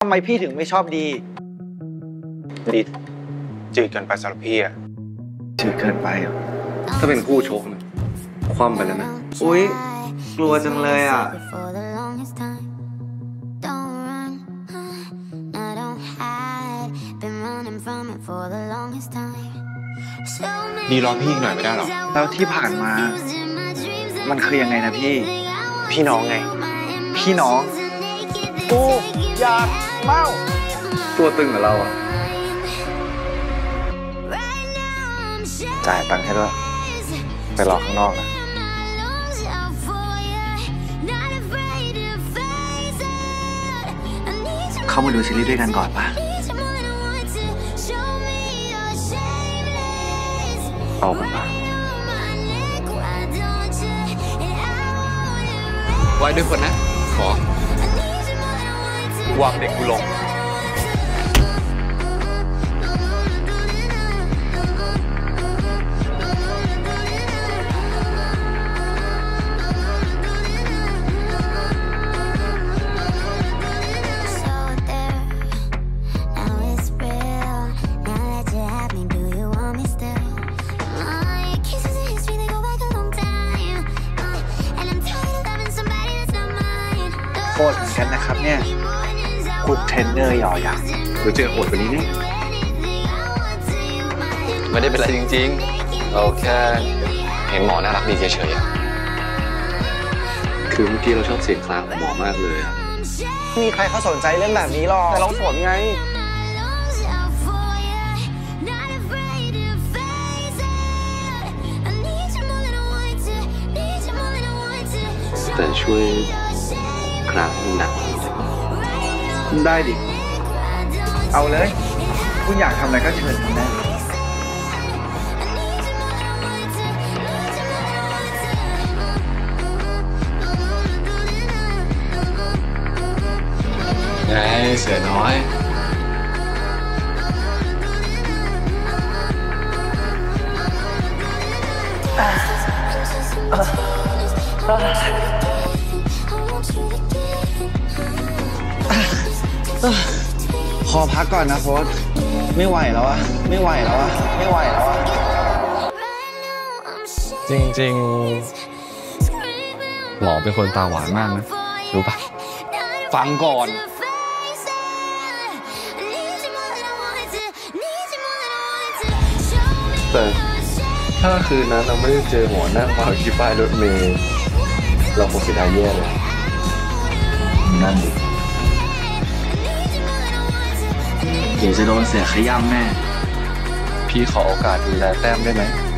ทำไมพี่ถึงไม่ชอบดีดีจืดเกินไปสำหรับพี่อะจืดเกินไปเหรอถ้าเป็นคู่ชกนะคว่ำไปแล้วนะอุ๊ยกลัวจังเลยอ่ะดีรอพี่อีกหน่อยไม่ได้หรอแล้วที่ผ่านมามันคือยังไงนะพี่น้องไงพี่น้องกูอยากเมาตัวตึงกับเราอ่ะจ่ายตังค์ให้ด้วยไปรอข้างนอกนะเข้ามาดูซีรีส์ด้วยกันก่อนป่ะเอากันป่ะไว้ด้วยคนนะขอวางเด็กกูลงโคตรเหมือนกันนะครับเนี่ยคุณเทรนเนอร์ยอยักษ์หรือเจอโหดกว่านี้เนี่ยไม่ได้เป็นไรจริงๆเราแค่เห็นหมอน่ารักดีเฉยๆคือเมื่อกี้เราชอบเสียงคลางของหมอมากเลยมีใครเขาสนใจเรื่องแบบนี้หรอแต่เราสนไงแต่ช่วยคลางหนักได้ดิเอาเลยคุณอยากทำอะไรก็เชิญทำได้ไงเสือน้อยขอพักก่อนนะโค้ชไม่ไหวแล้วอะไม่ไหวแล้วอะไม่ไหวแล้วอะจริงๆหมอเป็นคนตาหวานมากนะรู้ปะฟังก่อนแต่ถ้าคืนนั้นเราไม่ได้เจอหมอนั่งเมาที่ป้ายรถเมล์เราคงเสียดายแย่เลยนั่นดิเดี๋ยวจะโดนเสียขย้ำแน่พี่ขอโอกาสดูแลแต้มได้ไหม